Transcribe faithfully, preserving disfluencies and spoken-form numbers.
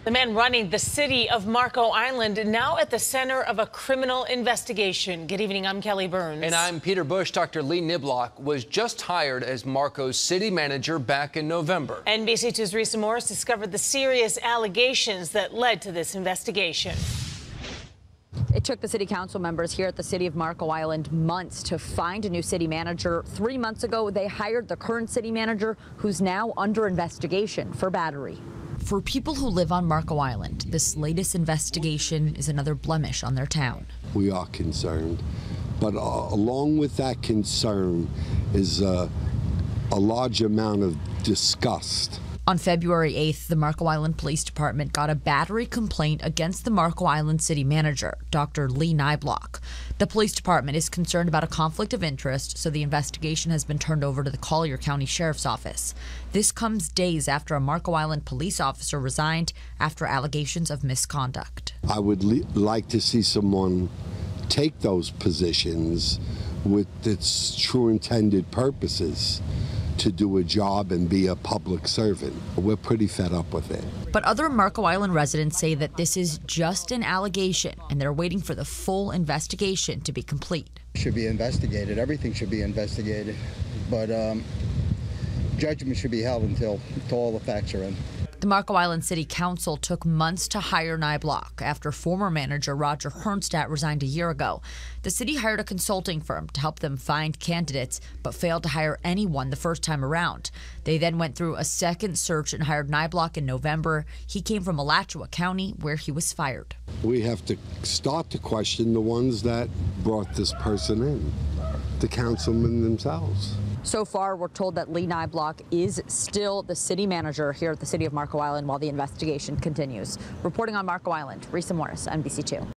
The man running the city of Marco Island now at the center of a criminal investigation. Good evening, I'm Kelly Burns. And I'm Peter Bush. Doctor Lee Niblock was just hired as Marco's city manager back in November. N B C two's Risa Morris discovered the serious allegations that led to this investigation. It took the city council members here at the city of Marco Island months to find a new city manager. Three months ago, they hired the current city manager, who's now under investigation for battery. For people who live on Marco Island, this latest investigation is another blemish on their town. We are concerned, but uh, along with that concern is uh, a large amount of disgust. On February eighth, the Marco Island Police Department got a battery complaint against the Marco Island city manager, Doctor Lee Niblock. The police department is concerned about a conflict of interest, so the investigation has been turned over to the Collier County Sheriff's Office. This comes days after a Marco Island police officer resigned after allegations of misconduct. I would li- like to see someone take those positions with its true intended purposes, to do a job and be a public servant. We're pretty fed up with it. But other Marco Island residents say that this is just an allegation and they're waiting for the full investigation to be complete. Should be investigated. Everything should be investigated. But um, judgment should be held until, until all the facts are in. The Marco Island City Council took months to hire Niblock after former manager Roger Hernstadt resigned a year ago. The city hired a consulting firm to help them find candidates, but failed to hire anyone the first time around. They then went through a second search and hired Niblock in November. He came from Alachua County, where he was fired. We have to start to question the ones that brought this person in, the councilmen themselves. So far, we're told that Lee Niblock is still the city manager here at the city of Marco Island while the investigation continues. Reporting on Marco Island, Risa Morris, N B C two.